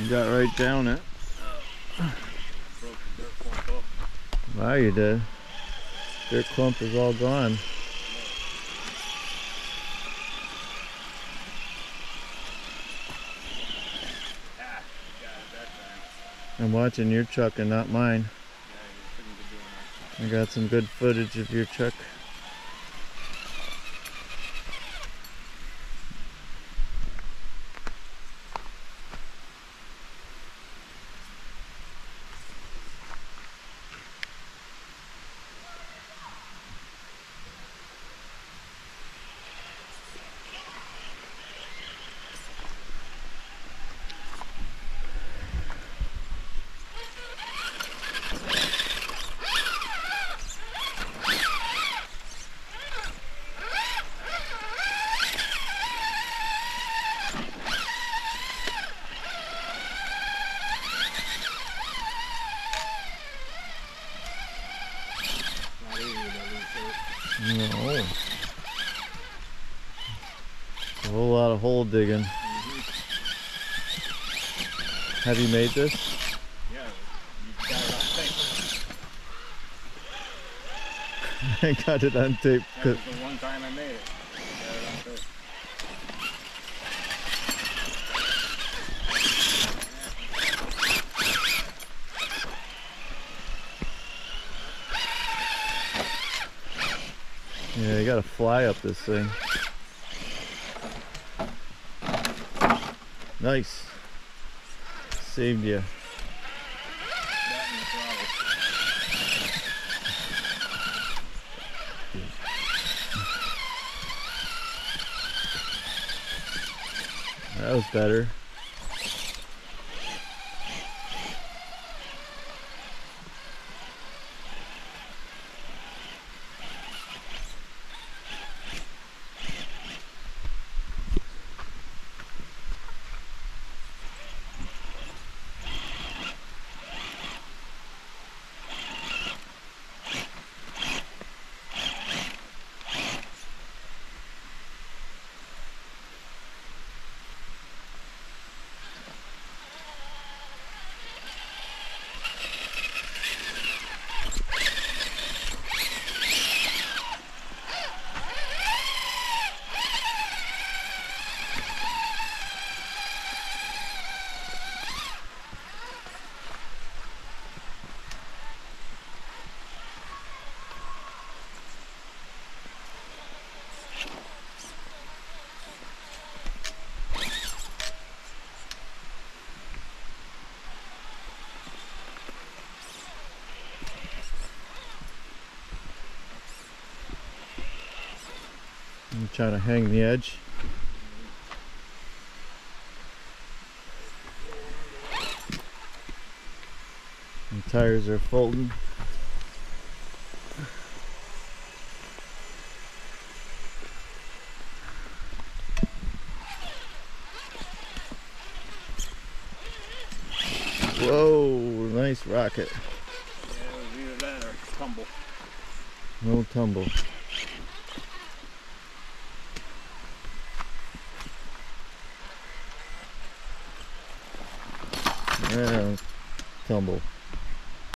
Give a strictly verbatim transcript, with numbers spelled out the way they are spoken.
got right down it. Broke the dirt clump up. Wow, you did. Dirt clump is all gone. Ah, got it that time. I'm watching your truck and not mine. Yeah, you shouldn't be doing that. I got some good footage of your truck. Not easy to lose dirt. No. A whole lot of hole digging. Mm-hmm. Have you made this? Yeah, you got it on tape. I got it on tape. That was the one time I made it. Got it on tape. Yeah, you gotta fly up this thing. Nice. Saved you. That and the throttle. That was better. I'm trying to hang the edge. The tires are folding. Whoa, nice rocket. Yeah, it was either that or tumble. No tumble. Yeah, tumble.